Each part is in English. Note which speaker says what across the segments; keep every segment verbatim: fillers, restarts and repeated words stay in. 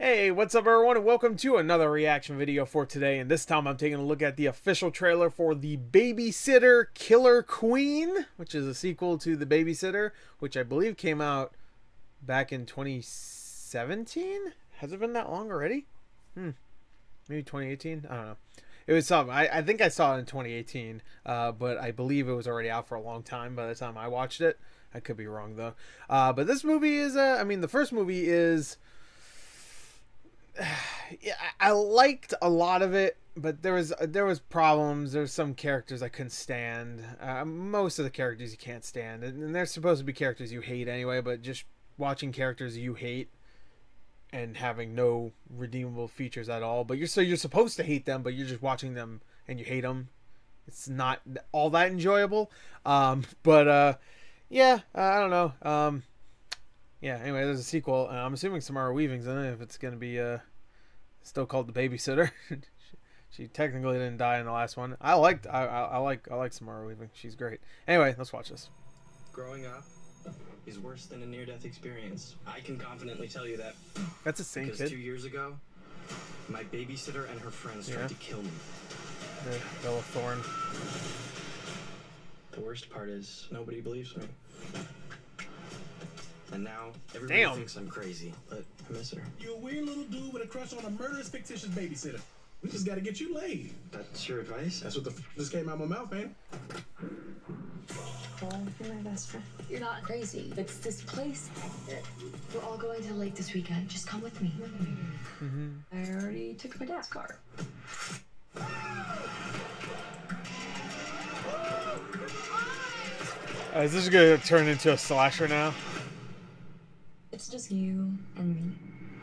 Speaker 1: Hey, what's up everyone, and welcome to another reaction video for today. And this time I'm taking a look at the official trailer for The Babysitter Killer Queen, which is a sequel to The Babysitter, which I believe came out back in twenty seventeen? Has it been that long already? Hmm. Maybe twenty eighteen? I don't know. It was something. I, I think I saw it in twenty eighteen, uh, but I believe it was already out for a long time by the time I watched it. I could be wrong though. Uh, but this movie is, uh, I mean, the first movie is... yeah, I liked a lot of it, but there was there was problems. There's some characters I couldn't stand. Uh, most of the characters you can't stand, and they're supposed to be characters you hate anyway. But just watching characters you hate and having no redeemable features at all, but you're so you're supposed to hate them, but you're just watching them and you hate them. It's not all that enjoyable. Um, but uh, yeah, uh, I don't know. Um, Yeah, anyway, there's a sequel. Uh, I'm assuming Samara Weaving's in it if it's going to be uh, still called The Babysitter. she, she technically didn't die in the last one. I liked I, I, I like I like Samara Weaving. She's great. Anyway, let's watch this.
Speaker 2: Growing up is worse than a near-death experience. I can confidently tell you that.
Speaker 1: That's the same
Speaker 2: because
Speaker 1: kid.
Speaker 2: two years ago, my babysitter and her friends tried
Speaker 1: Yeah.
Speaker 2: to kill me.
Speaker 1: Yeah, Bella Thorne.
Speaker 2: The worst part is nobody believes me. And now everybody
Speaker 1: Damn.
Speaker 2: thinks I'm crazy, but I miss her.
Speaker 3: You're a weird little dude with a crush on a murderous, fictitious babysitter. We just gotta get you laid.
Speaker 2: That's your advice?
Speaker 3: That's what the f just came out of my mouth, man.
Speaker 4: Well, you're my best friend. You're not crazy. It's this place. We're all going to the lake this weekend. Just come with me.
Speaker 1: Mm-hmm.
Speaker 4: I already took my dad's car.
Speaker 1: Uh, is this going to turn into a slasher now?
Speaker 4: It's just you and me.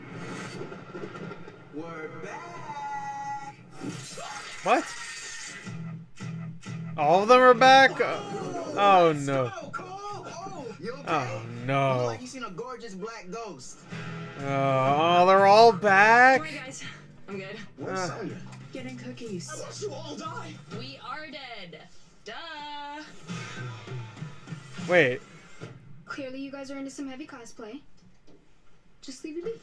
Speaker 2: We're back!
Speaker 1: What? All of them are back? Oh no.
Speaker 2: You okay?
Speaker 1: Oh no.
Speaker 2: Like you seen a gorgeous black ghost.
Speaker 1: Oh, they're all back?
Speaker 4: Sorry, guys. I'm good.
Speaker 2: Where's
Speaker 1: Uh.
Speaker 2: Sonya?
Speaker 4: Getting cookies.
Speaker 3: I watched you all die.
Speaker 4: We are dead. Duh.
Speaker 1: Wait.
Speaker 5: Clearly you guys are into some heavy cosplay. Just leave it be.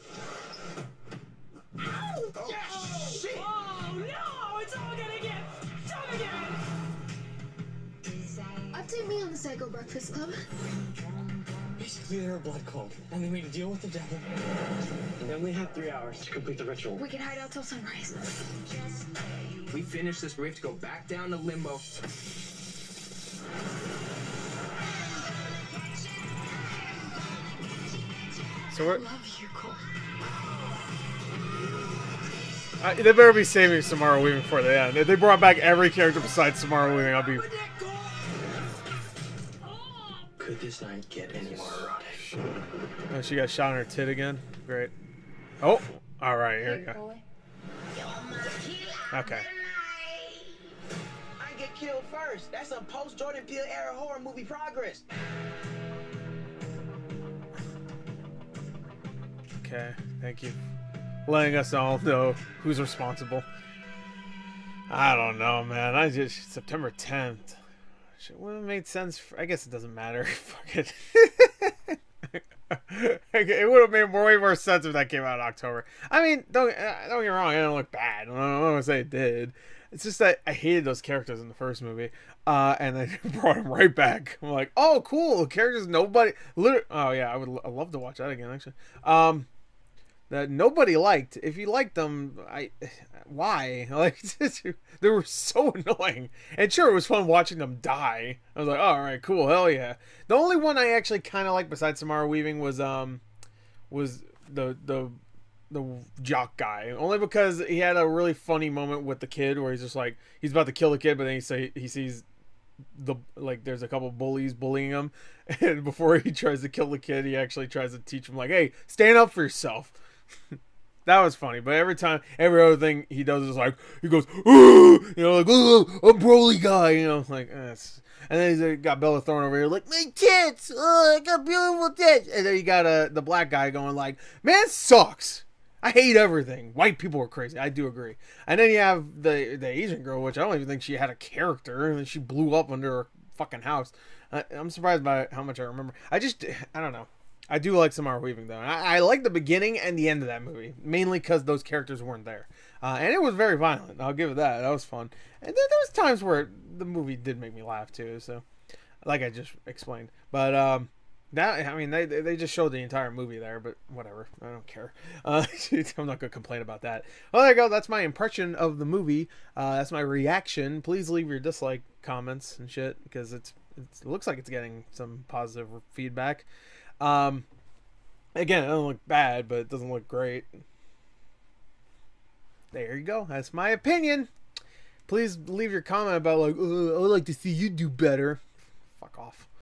Speaker 3: Oh, shit.
Speaker 4: Oh no! It's all gonna get done again.
Speaker 5: Update me on the Psycho Breakfast Club.
Speaker 2: Basically, they're a blood cult, and they made a deal with the devil. They only had three hours to complete the ritual.
Speaker 5: We can hide out till sunrise.
Speaker 6: We finish this, we have to go back down to limbo.
Speaker 1: So we're...
Speaker 4: Love you, Cole.
Speaker 1: Uh, they better be saving Samara Weaving for the end. If they brought back every character besides Samara Weaving, I'll be...
Speaker 2: Could this night get any more erotic?
Speaker 1: Oh, she got shot in her tit again? Great. Oh! Alright, here we go. Okay.
Speaker 7: I get killed first. That's some post-Jordan Peele era horror movie progress.
Speaker 1: Okay, thank you. Letting us all know who's responsible. I don't know, man. I just... September tenth. Shit, well, it made sense. For, I guess it doesn't matter. Fuck it. It would have made more, way more sense if that came out in October. I mean, don't, uh, don't get me wrong. It didn't look bad. I don't, I don't want to say it did. It's just that I hated those characters in the first movie. Uh, and they brought them right back. I'm like, oh, cool. Characters nobody... Literally, oh, yeah. I would I'd love to watch that again, actually. Um... That nobody liked. If you liked them, I why? Like they were so annoying. And sure, it was fun watching them die. I was like, oh, all right, cool, hell yeah. The only one I actually kind of liked besides Samara Weaving was um was the the the jock guy. Only because he had a really funny moment with the kid where he's just like he's about to kill the kid, but then he say he sees the like there's a couple bullies bullying him, and before he tries to kill the kid, he actually tries to teach him like, hey, stand up for yourself. That was funny, but every time, every other thing he does is like, he goes, ooh, you know, like, ooh, I'm Broly guy, you know, like, eh, and then he's got Bella Thorne over here, like, my tits, oh, I got beautiful tits, and then you got uh, the black guy going like, man, sucks, I hate everything, white people are crazy, I do agree, and then you have the, the Asian girl, which I don't even think she had a character, and she blew up under her fucking house. I, I'm surprised by how much I remember. I just, I don't know. I do like Samara Weaving though. I, I like the beginning and the end of that movie, mainly because those characters weren't there, uh, and it was very violent. I'll give it that. That was fun, and there, there was times where the movie did make me laugh too. So, like I just explained, but um, that I mean they they just showed the entire movie there, but whatever. I don't care. Uh, I'm not gonna complain about that. Well, there you go. That's my impression of the movie. Uh, that's my reaction. Please leave your dislike comments and shit because it's, it's it looks like it's getting some positive feedback. Um, again, it doesn't look bad, but it doesn't look great. There you go. That's my opinion. Please leave your comment about like, oh, I would like to see you do better. Fuck off.